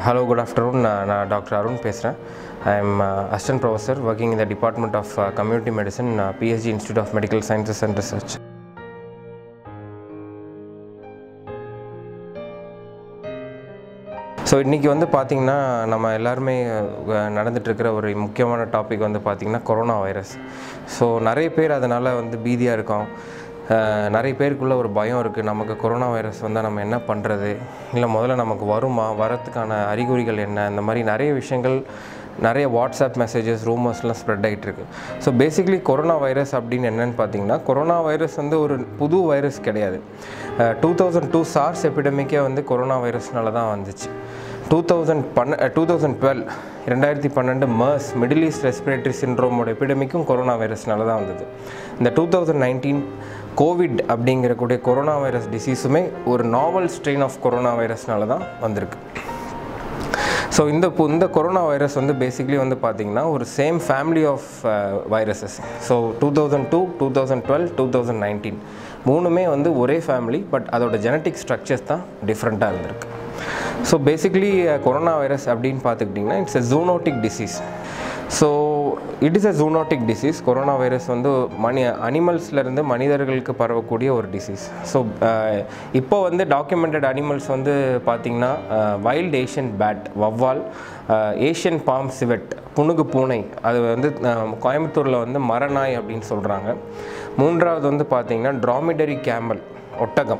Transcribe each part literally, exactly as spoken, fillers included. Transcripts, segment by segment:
Hello, good afternoon. I'm Doctor Arun. I am uh, Assistant Professor working in the Department of uh, Community Medicine, uh, P S G Institute of Medical Sciences and Research. So இன்றைக்கி வந்து பார்த்திங்கன்னா நம்ம எல்லாருமே நடந்துகிட்டு இருக்கிற ஒரு முக்கியமான topic வந்து பார்த்திங்கன்னா கொரோனா வைரஸ். ஸோ நிறைய பேர் அதனால் வந்து பீதியாக இருக்கோம். நிறைய பேருக்குள்ளே ஒரு பயம் இருக்குது, நமக்கு கொரோனா வைரஸ் வந்தால் நம்ம என்ன பண்ணுறது, இல்லை முதல்ல நமக்கு வருமா, வரத்துக்கான அறிகுறிகள் என்ன, இந்த மாதிரி நிறைய விஷயங்கள் நிறைய வாட்ஸ்அப் மெசேஜஸ் ரூமர்ஸ்லாம் ஸ்ப்ரெட் ஆகிட்டு இருக்குது. ஸோ பேசிக்லி கொரோனா வைரஸ் அப்படின்னு என்னென்னு பார்த்தீங்கன்னா, கொரோனா வைரஸ் வந்து ஒரு புது வைரஸ் கிடையாது. டூ தௌசண்ட் டூ சார்ஸ் எபிடமிக்கே வந்து கொரோனா வைரஸ்னால தான் வந்துச்சு. டூ தௌசண்ட் பன்ன டூ தௌசண்ட் டுவெல் ரெண்டாயிரத்தி பன்னெண்டு மர்ஸ் மிடில் ஈஸ்ட் ரெஸ்பிரேட்டரி சிண்ட்ரோமோட எபிடமிக்கும் கொரோனா வைரஸ்னால தான் வந்தது. இந்த டூ தௌசண்ட் நைன்டீன் கோவிட் அப்படிங்கிறக்கூடிய கொரோனா வைரஸ் டிசீஸுமே ஒரு நாவல் ஸ்ட்ரெயின் ஆஃப் கொரோனா வைரஸ்னால தான் வந்திருக்கு. ஸோ இந்த இந்த கொரோனா வைரஸ் வந்து பேசிக்லி வந்து பார்த்திங்கன்னா ஒரு same family of viruses. So two thousand two two thousand twelve two thousand nineteen மூணுமே வந்து ஒரே ஃபேமிலி, பட் அதோட ஜெனட்டிக் ஸ்ட்ரக்சர்ஸ் தான் டிஃப்ரெண்ட்டாக இருந்திருக்கு. ஸோ பேசிக்லி கொரோனா வைரஸ் அப்படின்னு பார்த்துக்கிட்டிங்கன்னா it's a zoonotic disease. So it is a zoonotic disease. Corona virus வந்து மனி அனிமல்ஸ்லேருந்து மனிதர்களுக்கு பரவக்கூடிய ஒரு டிசீஸ். ஸோ இப்போ வந்து டாக்குமெண்டட் அனிமல்ஸ் வந்து பார்த்திங்கன்னா வைல்டு ஏஷியன் பேட், வவ்வால், ஏஷியன் பாம் சிவெட், புனுகு பூனை, அது வந்து கோயம்புத்தூரில் வந்து மரநாய் அப்படின்னு சொல்கிறாங்க. மூன்றாவது வந்து பார்த்திங்கன்னா ட்ராமிடரி கேமல், ஒட்டகம்.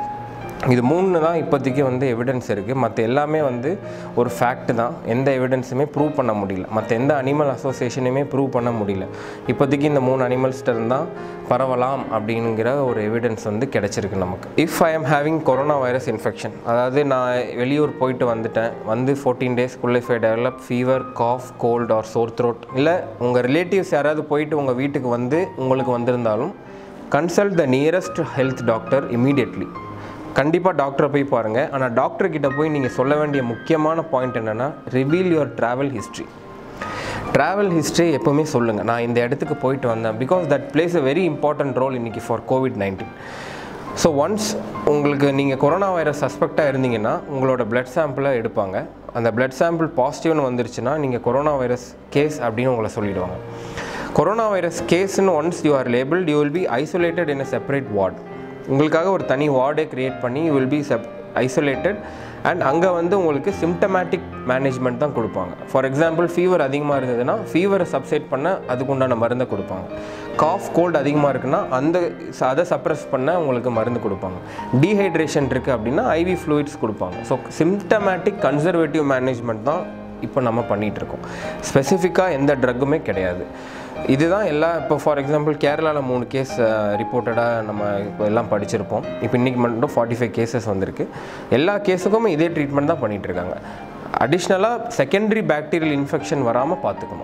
இது மூணு தான் இப்போதைக்கு வந்து எவிடன்ஸ் இருக்குது. மற்ற எல்லாமே வந்து ஒரு ஃபேக்ட் தான், எந்த எவிடன்ஸுமே ப்ரூவ் பண்ண முடியல. மற்ற எந்த அனிமல் அசோசியேஷனையுமே ப்ரூவ் பண்ண முடியல. இப்போதைக்கு இந்த மூணு அனிமல்ஸ்ட்டு இருந்தால் பரவலாம் அப்படிங்கிற ஒரு எவிடன்ஸ் வந்து கிடச்சிருக்கு நமக்கு. If I am having corona virus infection, அதாவது நான் வெளியூர் போயிட்டு வந்துட்டேன், வந்து ஃபோர்டீன் டேஸ்க்குள்ளே if I develop fever, cough, cold or sore throat, இல்லை உங்கள் ரிலேட்டிவ்ஸ் யாராவது போயிட்டு உங்கள் வீட்டுக்கு வந்து உங்களுக்கு வந்திருந்தாலும் consult the nearest health doctor immediately. கண்டிப்பாக டாக்டரை போய் பாருங்கள். ஆனால் டாக்டர்கிட்ட போய் நீங்கள் சொல்ல வேண்டிய முக்கியமான பாயிண்ட் என்னென்னா, reveal your travel history. Travel history எப்போவுமே சொல்லுங்கள், நான் இந்த இடத்துக்கு போயிட்டு வந்தேன். Because that place a very important role இன்றைக்கி for COVID nineteen. So once உங்களுக்கு நீங்கள் கொரோனா வைரஸ் சஸ்பெக்டாக இருந்தீங்கன்னா உங்களோட பிளட் சாம்பிளை எடுப்பாங்க. அந்த பிளட் சாம்பிள் பாசிட்டிவ்னு வந்துருச்சுன்னா நீங்கள் கொரோனா வைரஸ் கேஸ் அப்படின்னு உங்களை சொல்லிடுவாங்க. கொரோனா வைரஸ் கேஸ்ன்னு once you are labelled, you will be isolated in a separate ward. உங்களுக்காக ஒரு தனி வார்டே க்ரியேட் பண்ணி you will be sep isolated and அங்கே வந்து உங்களுக்கு சிம்டமேட்டிக் மேனேஜ்மெண்ட் தான் கொடுப்பாங்க. ஃபார் எக்ஸாம்பிள் ஃபீவர் அதிகமாக இருந்ததுன்னா ஃபீவரை சப்சைட் பண்ண அதுக்குண்டான மருந்தை கொடுப்பாங்க. காஃப், கோல்டு அதிகமாக இருக்குன்னா அந்த அதை சப்ரஸ் பண்ண உங்களுக்கு மருந்து கொடுப்பாங்க. டீஹைட்ரேஷன் இருக்குது அப்படின்னா ஐவி ஃப்ளூயிட்ஸ் கொடுப்பாங்க. ஸோ சிம்டமேட்டிக் கன்சர்வேட்டிவ் மேனேஜ்மெண்ட் தான் இப்போ நம்ம பண்ணிகிட்ருக்கோம். ஸ்பெசிஃபிக்காக எந்த ட்ரக்குமே கிடையாது. இதுதான் எல்லா இப்போ ஃபார் எக்ஸாம்பிள் கேரளாவில் மூணு கேஸ் ரிப்போர்ட்டடாக நம்ம இப்போ எல்லாம் படிச்சிருப்போம். இப்போ இன்றைக்கி மட்டும் ஃபார்ட்டி ஃபைவ் கேசஸ் வந்திருக்கு. எல்லா கேஸுக்கும் இதே ட்ரீட்மெண்ட் தான் பண்ணிகிட்ருக்காங்க. அடிஷ்னலாக செகண்டரி பாக்டீரியல் இன்ஃபெக்ஷன் வராமல் பார்த்துக்கணும்.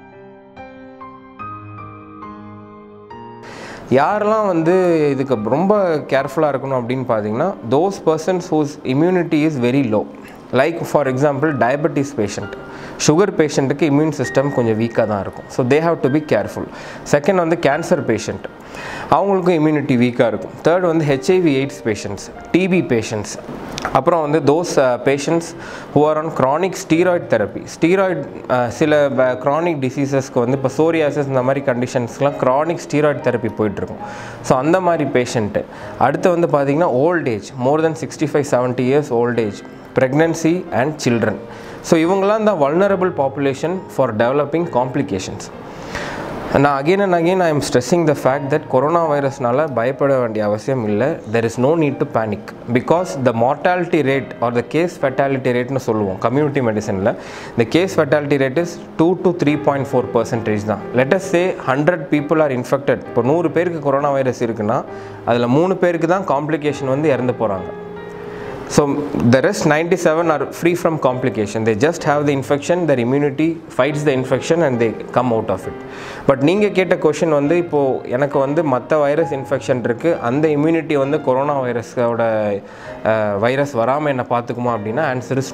யாரெல்லாம் வந்து இதுக்கு ரொம்ப கேர்ஃபுல்லாக இருக்கணும் அப்படின்னு பார்த்தீங்கன்னா, those persons whose immunity is very low. Like for example diabetes patient, sugar பேஷண்ட்டுக்கு இம்யூன் சிஸ்டம் கொஞ்சம் வீக்காக தான் இருக்கும். So they have to be careful. Second வந்து கேன்சர் பேஷண்ட், அவங்களுக்கும் இம்யூனிட்டி வீக்காக இருக்கும். தேர்ட் வந்து HIV AIDS patients, TB patients, அப்புறம் வந்து those patients who are on chronic steroid therapy. Steroid சில க்ரானிக் டிசீசஸ்க்கு வந்து இப்போ சோரியாசிஸ் இந்த மாதிரி கண்டிஷன்ஸ்க்கெலாம் க்ரானிக் ஸ்டீராய்ட் தெரப்பி போயிட்டுருக்கும். ஸோ அந்த மாதிரி பேஷண்ட்டு. அடுத்து வந்து பார்த்திங்கன்னா old age, more than sixty five seventy years old age, pregnancy and children. So இவங்களாம் the vulnerable population for developing complications. நான் again and again I am stressing the fact that corona virusனால பயப்பட வேண்டிய அவசியம் இல்லை. There is no need to panic because the mortality rate or the case fatality rate னு சொல்லுவோம் community மெடிசனில். the case fatality rate is two to three point four percentage தான். let us say one hundred people are infected. இப்போ நூறு பேருக்கு corona virus இருக்குன்னா அதில் மூணு பேருக்கு தான் காம்ப்ளிகேஷன் வந்து இறந்து போகிறாங்க. So the rest ninety-seven are free from complication. They just have the infection, their immunity fights the infection and they come out of it. But நீங்கள் கேட்ட கொஷின் வந்து இப்போது எனக்கு வந்து மற்ற வைரஸ் இன்ஃபெக்ஷன் இருக்குது, அந்த இம்யூனிட்டி வந்து கொரோனா வைரஸோட வைரஸ் வராமல் என்ன பார்த்துக்குமா அப்படின்னா ஆன்சர் இஸ் நோ.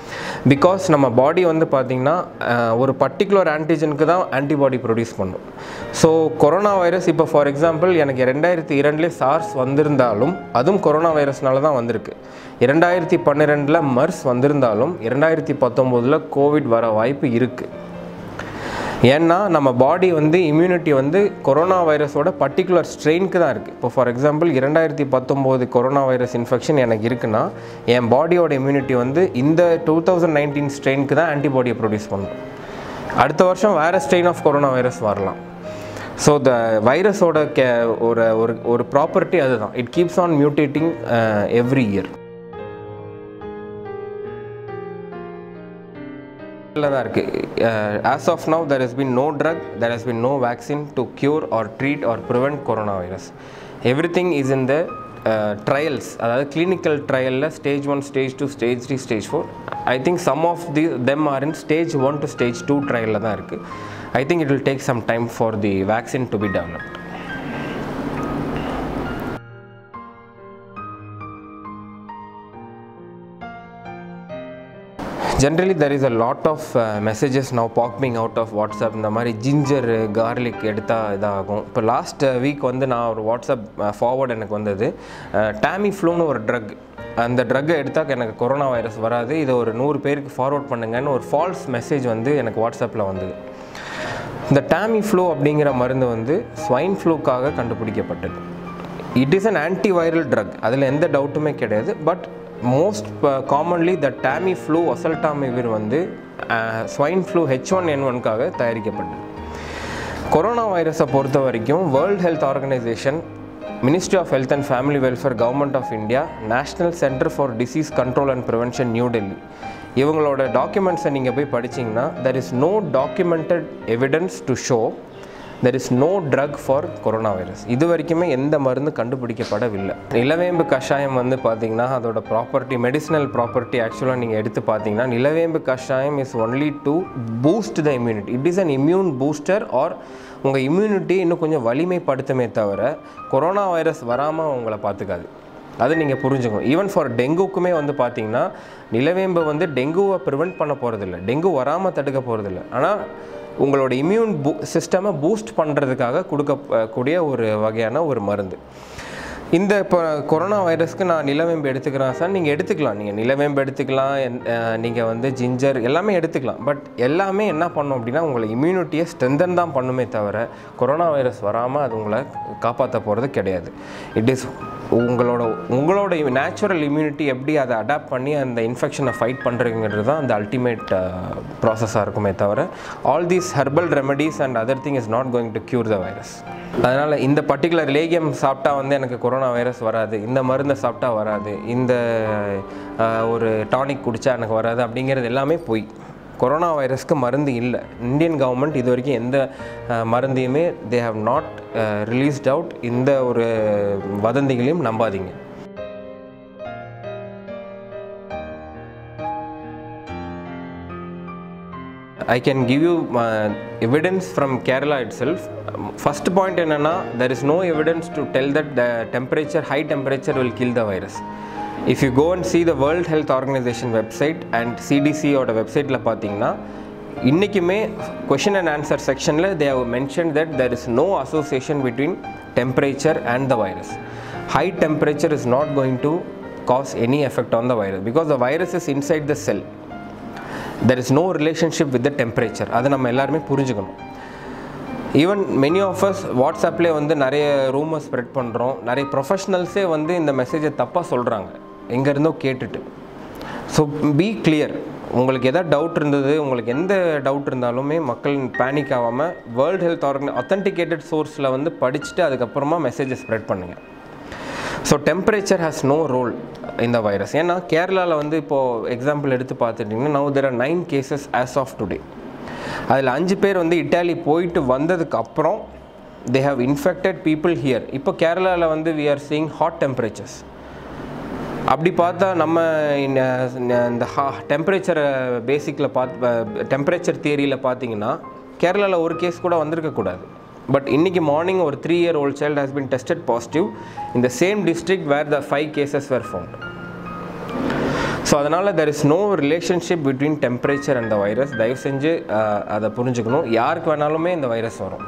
பிகாஸ் நம்ம பாடி வந்து பார்த்திங்கன்னா ஒரு பர்டிகுலர் ஆன்டிஜனுக்கு தான் ஆன்டிபாடி ப்ரொடியூஸ் பண்ணும். ஸோ கொரோனா வைரஸ் இப்போ ஃபார் எக்ஸாம்பிள் எனக்கு ரெண்டாயிரத்தி இரண்டுலேயே சார்ஸ் வந்திருந்தாலும் அதுவும் கொரோனா வைரஸ்னால தான் வந்திருக்கு. இரண்டாயிரத்தி பன்னிரெண்டில் மர்ஸ் வந்திருந்தாலும் இரண்டாயிரத்தி பத்தொம்போதில் கோவிட் வர வாய்ப்பு இருக்குது. ஏன்னா நம்ம பாடி வந்து இம்யூனிட்டி வந்து கொரோனா வைரஸோட பர்டிகுலர் ஸ்ட்ரெயினுக்கு தான் இருக்குது. இப்போ ஃபார் எக்ஸாம்பிள் இரண்டாயிரத்தி பத்தொம்போது கொரோனா வைரஸ் இன்ஃபெக்ஷன் எனக்கு இருக்குன்னா என் பாடியோட இம்யூனிட்டி வந்து இந்த டூ தௌசண்ட் நைன்டீன் ஸ்ட்ரெயினுக்கு தான் ஆன்டிபாடியை ப்ரொடியூஸ் பண்ணும். அடுத்த வருஷம் வேறு ஸ்ட்ரெயின் ஆஃப் கொரோனா வைரஸ் வரலாம். ஸோ த வைரஸோட கே ஒரு ஒரு ப்ராப்பர்ட்டி அதுதான், it keeps on mutating every year. தான் இருக்குது. As of now there has been no drug, there has been no vaccine to cure or treat or prevent coronavirus. Everything is in the uh, trials, அதாவது clinical trialல stage one, stage two, stage three, stage four. I think some of the, them are in stage one to stage two trialல தான் இருக்குது. I think it will take some time for the vaccine to be developed. Generally there is a lot of uh, messages now popping out of WhatsApp. இந்த மாதிரி ginger garlic எடுத்தால் இதாகும். இப்போ last week வந்து நான் ஒரு வாட்ஸ்அப் ஃபார்வர்ட் எனக்கு வந்தது, டாமி ஃப்ளூன்னு ஒரு ட்ரக், அந்த ட்ரக்கை எடுத்தால் எனக்கு கொரோனா வைரஸ் வராது, இதை ஒரு நூறு பேருக்கு ஃபார்வர்ட் பண்ணுங்கன்னு ஒரு ஃபால்ஸ் மெசேஜ் வந்து எனக்கு வாட்ஸ்அப்பில் வந்தது. இந்த டாமி ஃப்ளூ அப்படிங்கிற மருந்து வந்து ஸ்வைன் ஃப்ளூக்காக கண்டுபிடிக்கப்பட்டது. It is an antiviral drug, அதில் எந்த டவுட்டுமே கிடையாது. But most commonly the Tamiflu oseltamivir வந்து swine flu H one N ஒன்காக தயாரிக்கப்பட்டது. கொரோனா வைரஸை பொறுத்த வரைக்கும் world health organization, ministry of health and family welfare, government of India, national centre for disease control and prevention new Delhi, இவங்களோட டாக்குமெண்ட்ஸை நீங்கள் போய் படிச்சிங்கன்னா there is no documented evidence to show there is no drug for coronavirus. இது வரைக்குமே எந்த மருந்து கண்டுபிடிக்கப்படவில்லை. நிலவேம்பு கஷாயம் வந்து பார்த்தீங்கன்னா அதோட ப்ராப்பர்ட்டி, மெடிசினல் ப்ராப்பர்ட்டி ஆக்சுவலாக நீங்கள் எடுத்து பார்த்தீங்கன்னா Nilavembu kashayam is only to boost the immunity. It is an immune booster or உங்கள் இம்யூனிட்டி இன்னும் கொஞ்சம் வலிமைப்படுத்துமே தவிர கொரோனா வைரஸ் வராமல் உங்களை பார்த்துக்காது. அது நீங்கள் புரிஞ்சுக்கணும். ஈவன் ஃபார் டெங்குக்குமே வந்து பார்த்தீங்கன்னா நிலவேம்பு வந்து டெங்குவை ப்ரிவெண்ட் பண்ண போகிறதில்ல, டெங்கு வராமல் தடுக்க போகிறதில்ல, ஆனால் உங்களோட இம்யூன் பூ சிஸ்டமை பூஸ்ட் பண்ணுறதுக்காக கொடுக்கக்கூடிய ஒரு வகையான ஒரு மருந்து. இந்த இப்போ கொரோனா வைரஸ்க்கு நான் நிலவேம்பு எடுத்துக்கிறேன் சார், நீங்கள் எடுத்துக்கலாம், நீங்கள் நிலவேம்பு எடுத்துக்கலாம், நீங்கள் வந்து ஜிஞ்சர் எல்லாமே எடுத்துக்கலாம். பட் எல்லாமே என்ன பண்ணும் அப்படின்னா உங்களை இம்யூனிட்டியை ஸ்ட்ரென்தன் தான் பண்ணுமே தவிர கொரோனா வைரஸ் வராமல் அது உங்களை காப்பாற்ற போகிறது கிடையாது. இட் இஸ் உங்களோட உங்களோட நேச்சுரல் இம்யூனிட்டி எப்படி அதை அடாப்ட் பண்ணி அந்த இன்ஃபெக்ஷனை ஃபைட் பண்ணுறதுங்கிறது தான் அந்த அல்டிமேட் ப்ராசஸாக இருக்குமே தவிர all these herbal remedies and other thing is not going to cure the virus. அதனால் இந்த பர்டிகுலர் லேகியம் சாப்பிட்டா வந்து எனக்கு கொரோனா வைரஸ் வராது, இந்த மருந்தை சாப்பிட்டா வராது, இந்த ஒரு டானிக் குடித்தா எனக்கு வராது அப்படிங்கிறது எல்லாமே பொய். கொரோனா வைரஸ்க்கு மருந்து இல்லை. இந்தியன் கவர்மெண்ட் இது வரைக்கும் எந்த மருந்தையுமே they have not released out. இந்த ஒரு வதந்திகளையும் நம்பாதீங்க. I can give you uh, evidence from Kerala itself. First point enna, there is no evidence to tell that the temperature, high temperature will kill the virus. If you go and see the World Health Organization website and C D C oda website la pathina, இன்னைக்குமே question and answer section la they have mentioned that there is no association between temperature and the virus. High temperature is not going to cause any effect on the virus because the virus is inside the cell. There is no relationship with the temperature. அதை நம்ம எல்லாருமே புரிஞ்சுக்கணும். Even many of us வாட்ஸ்அப்லேயே வந்து நிறைய rumours spread பண்ணுறோம், நிறைய ப்ரொஃபஷ்னல்ஸே வந்து இந்த மெசேஜை தப்பாக சொல்கிறாங்க எங்கேருந்தோ கேட்டுட்டு. So be clear. உங்களுக்கு எதாவது டவுட் இருந்தது, உங்களுக்கு எந்த டவுட் இருந்தாலுமே மக்கள் பேனிக் ஆகாமல் வேர்ல்டு ஹெல்த் ஆர்கனை அத்தன்டிகேட்டட் சோர்ஸில் வந்து படிச்சுட்டு அதுக்கப்புறமா மெசேஜை ஸ்ப்ரெட் பண்ணுங்கள். So temperature has no role இந்த வைரஸ். ஏன்னா கேரளாவில் வந்து இப்போது எக்ஸாம்பிள் எடுத்து பார்த்துட்டிங்கன்னா now there are nine cases as of today. அதில் அஞ்சு பேர் வந்து இட்டாலி போயிட்டு வந்ததுக்கு அப்புறம் they have infected people here. இப்போ கேரளாவில் வந்து we are seeing hot temperatures. அப்படி பார்த்தா நம்ம இந்த ஹா டெம்பரேச்சரை பேசிக்கில் பார்த்து டெம்பரேச்சர் தியரியில் பார்த்தீங்கன்னா கேரளாவில் ஒரு கேஸ் கூட வந்திருக்கக்கூடாது. பட் இன்றைக்கி மார்னிங் ஒரு three year old child has been tested positive in the same district where the five cases were found. So அதனால் there is no relationship between temperature and the virus. தயவு செஞ்சு அதை புரிஞ்சுக்கணும். யாருக்கு வேணாலுமே இந்த வைரஸ் வரும்.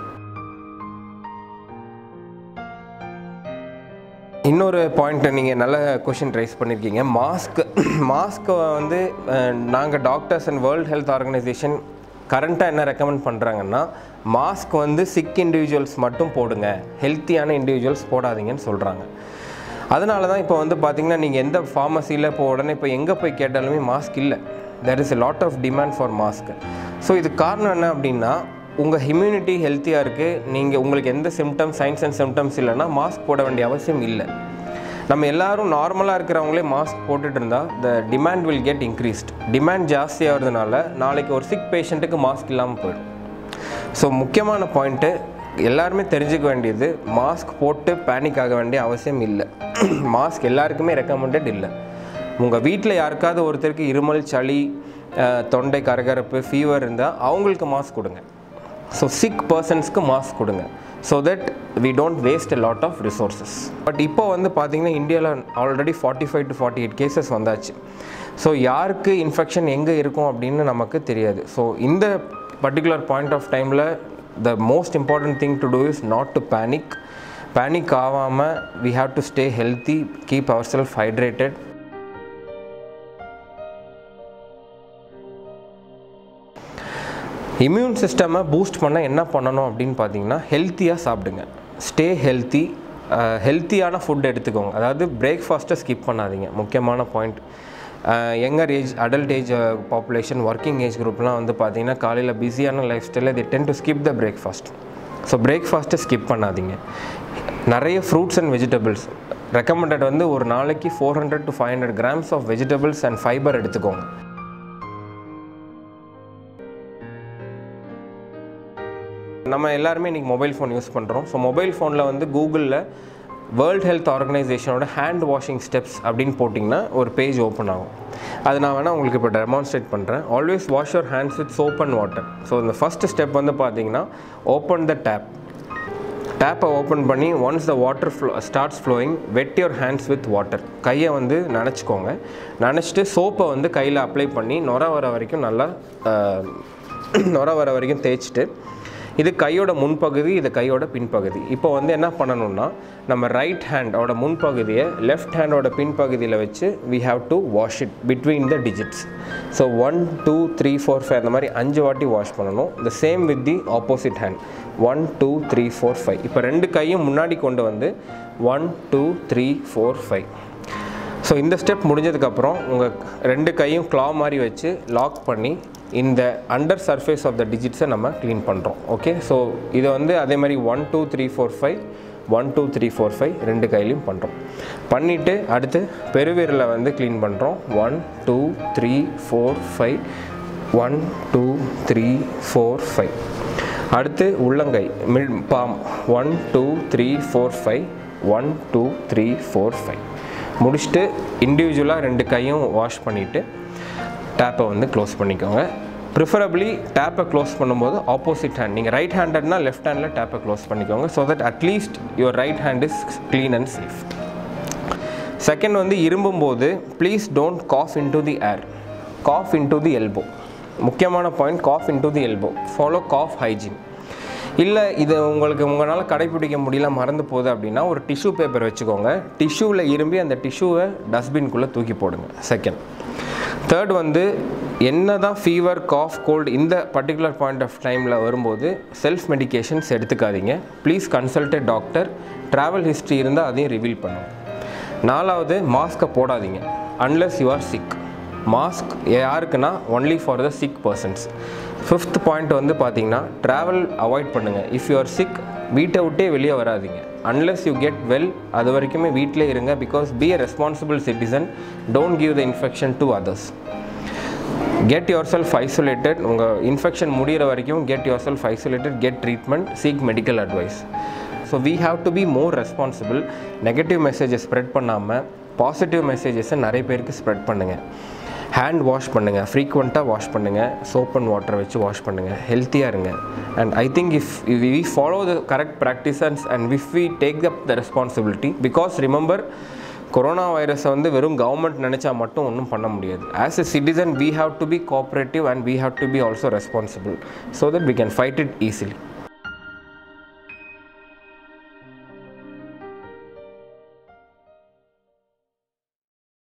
இன்னொரு பாயிண்ட் நீங்கள் நல்ல கொஷின் ரைஸ் பண்ணியிருக்கீங்க. மாஸ்க் மாஸ்க்கை வந்து நாங்கள் doctors and world health organization கரண்ட்டாக என்ன ரெக்கமெண்ட் பண்ணுறாங்கன்னா, மாஸ்க் வந்து சிக் இண்டிவிஜுவல்ஸ் மட்டும் போடுங்க, ஹெல்த்தியான இண்டிவிஜுவல்ஸ் போடாதீங்கன்னு சொல்கிறாங்க. அதனால தான் இப்போ வந்து பார்த்திங்கன்னா நீங்கள் எந்த ஃபார்மசியில் இப்போ உடனே இப்போ எங்கே போய் கேட்டாலுமே மாஸ்க் இல்லை. There is a lot of demand for mask. So இது காரணம் என்ன அப்படின்னா, உங்கள் இம்யூனிட்டி ஹெல்த்தியாக இருக்குது, நீங்கள் உங்களுக்கு எந்த சிம்டம்ஸ் சைன்ஸ் அண்ட் சிம்டம்ஸ் இல்லைன்னா மாஸ்க் போட வேண்டிய அவசியம் இல்லை. நம்ம எல்லோரும் நார்மலாக இருக்கிறவங்களே மாஸ்க் போட்டுட்டு இருந்தால் the demand will get increased. Demand ஜாஸ்தியாகிறதுனால நாளைக்கு ஒரு சிக் பேஷண்ட்டுக்கு மாஸ்க் இல்லாமல் போயிடும். ஸோ முக்கியமான பாயிண்ட்டு எல்லாருமே தெரிஞ்சுக்க வேண்டியது, மாஸ்க் போட்டு பேனிக் ஆக வேண்டிய அவசியம் இல்லை. மாஸ்க் எல்லாருக்குமே ரெக்கமெண்டட் இல்லை. உங்கள் வீட்டில் யாருக்காவது ஒருத்தருக்கு இருமல், சளி, தொண்டை கரகரப்பு, ஃபீவர் இருந்தால் அவங்களுக்கு மாஸ்க் கொடுங்க. ஸோ சிக் பர்சன்ஸ்க்கு மாஸ்க் கொடுங்க. So that we don't waste a lot of resources. But இப்போ வந்து பார்த்திங்கன்னா இந்தியாவில் already forty five to forty eight cases வந்தாச்சு. ஸோ யாருக்கு இன்ஃபெக்ஷன் எங்கே இருக்கும் அப்படின்னு நமக்கு தெரியாது. ஸோ இந்த பர்டிகுலர் பாயிண்ட் ஆஃப் டைமில் the most important thing to do is not to panic. Panic ஆகாமல் we have to stay healthy, keep ourselves hydrated. Immune சிஸ்டமை பூஸ்ட் பண்ண என்ன பண்ணணும் அப்படின்னு பார்த்தீங்கன்னா, ஹெல்த்தியாக சாப்பிடுங்க, ஸ்டே ஹெல்த்தி, ஹெல்த்தியான ஃபுட் எடுத்துக்கோங்க. அதாவது பிரேக்ஃபாஸ்ட்டை ஸ்கிப் பண்ணாதீங்க, முக்கியமான point. Younger age, adult age population, working age குரூப்லாம் வந்து பார்த்திங்கன்னா காலையில் பிஸியான லைஃப் ஸ்டைலில் they tend to skip the breakfast. ஸோ பிரேக்ஃபாஸ்ட்டை ஸ்கிப் பண்ணாதீங்க. நிறைய ஃப்ரூட்ஸ் அண்ட் வெஜிடபிள்ஸ் ரெக்கமெண்டட் வந்து ஒரு நாளைக்கு four hundred to five hundred grams of vegetables and fibre எடுத்துக்கோங்க. நம்ம எல்லாருமே இன்றைக்கி மொபைல் ஃபோன் யூஸ் பண்ணுறோம். ஸோ மொபைல் ஃபோனில் வந்து கூகுளில் வேர்ல்ட் ஹெல்த் ஆர்கனைசேஷனோட ஹேண்ட் வாஷிங் ஸ்டெப்ஸ் அப்படின்னு போட்டிங்கன்னா ஒரு பேஜ் ஓப்பன் ஆகும். அது நான் வேணால் உங்களுக்கு இப்போ டெமான்ஸ்ட்ரேட் பண்ணுறேன். Always wash your hands with soap and water. So இந்த ஃபஸ்ட்டு ஸ்டெப் வந்து பார்த்தீங்கன்னா, ஓப்பன் த டேப். டேப்பை ஓப்பன் பண்ணி once the water flow starts flowing, wet your hands with water. கையை வந்து நனைச்சிக்கோங்க. நனைச்சிட்டு சோப்பை வந்து கையில் அப்ளை பண்ணி நுர வர வரைக்கும் நல்லா நுர வர வரைக்கும் தேய்ச்சிட்டு, இது கையோட முன்பகுதி, இது கையோட பின்பகுதி. இப்போ வந்து என்ன பண்ணணும்னா, நம்ம ரைட் ஹேண்டோட முன்பகுதியை லெஃப்ட் ஹேண்டோட பின்பகுதியில் வச்சு we have to wash it between the digits. So one two three four five அந்த மாதிரி அஞ்சு வாட்டி வாஷ் பண்ணணும். The same with the opposite hand, one two three four five. இப்போ ரெண்டு கையும் முன்னாடி கொண்டு வந்து one two three four five. So இந்த ஸ்டெப் முடிஞ்சதுக்கப்புறம் உங்கள் ரெண்டு கையும் க்ளா மாதிரி வச்சு லாக் பண்ணி இந்த அண்டர் சர்ஃபேஸ் ஆஃப் த டிஜிட்ஸை நம்ம க்ளீன் பண்ணுறோம். ஓகே, ஸோ இதை வந்து அதே மாதிரி one two three four five one two three four five ரெண்டு கையிலையும் பண்ணுறோம். பண்ணிவிட்டு அடுத்து பெருவிரலை வந்து க்ளீன் பண்ணுறோம். One two three four five one two three four five. அடுத்து உள்ளங்கை mid palm one two three four five one two three four five. முடிச்சுட்டு இண்டிவிஜுவலாக ரெண்டு கையும் வாஷ் பண்ணிவிட்டு டேப்பை வந்து க்ளோஸ் பண்ணிக்கோங்க. ப்ரிஃபரபிளி டேப்பை க்ளோஸ் பண்ணும்போது ஆப்போசிட் ஹேண்ட், நீங்கள் ரைட் ஹேண்டட்னா லெஃப்ட் ஹேண்டில் டேப்பை க்ளோஸ் பண்ணிக்கோங்க. So that at least your right hand is clean and safe. Second வந்து இரும்பும்போது please don't cough into the air, cough into the elbow. முக்கியமான point, cough into the elbow. Follow cough hygiene. இல்லை இது உங்களுக்கு உங்களால் கடைப்பிடிக்க முடியல, மறந்து போகுது அப்படின்னா ஒரு டிஷ்யூ பேப்பர் வச்சுக்கோங்க. டிஷ்யூவில் இரும்பி அந்த டிஷ்யூவை டஸ்ட்பின்குள்ளே தூக்கி போடுங்க. செகண்ட். தேர்ட் வந்து என்ன தான் ஃபீவர், காஃப், கோல்டு இந்த பர்டிகுலர் பாயிண்ட் ஆஃப் டைமில் வரும்போது செல்ஃப் மெடிக்கேஷன்ஸ் எடுத்துக்காதீங்க. Please consult a doctor. Travel history இருந்தால் அதையும் ரிவீல் பண்ணுங்க. நாலாவது, மாஸ்க்கை போடாதீங்க unless you are sick. Mask யாருக்குன்னா only for the sick persons. Fifth point வந்து பார்த்தீங்கன்னா, ட்ராவல் அவாய்ட் பண்ணுங்கள். இஃப் யூ ஆர் சிக் வீட்டை விட்டே வெளியே வராதிங்க. அன்லெஸ் யூ கெட் வெல், அது வரைக்குமே வீட்டிலே இருங்க. Because be a responsible citizen, don't give the infection to others. Get yourself isolated. உங்கள் இன்ஃபெக்ஷன் முடிகிற வரைக்கும் get yourself isolated, get treatment, seek medical advice. So we have to be more responsible. Negative messages spread பண்ணாமல் positive மெசேஜஸை நிறைய பேருக்கு spread பண்ணுங்கள். Hand wash பண்ணுங்கள், ஃப்ரீக்வெண்ட்டாக வாஷ் பண்ணுங்கள், சோப் அண்ட் வாட்டரை வச்சு வாஷ் பண்ணுங்கள், ஹெல்த்தியாக இருங்க. And I think if we follow the correct practices and if we take up the responsibility, because remember corona வைரஸை வந்து வெறும் கவர்மெண்ட் நினச்சா மட்டும் ஒன்றும் பண்ண முடியாது. As a citizen we have to be cooperative and we have to be also responsible so that we can fight it easily.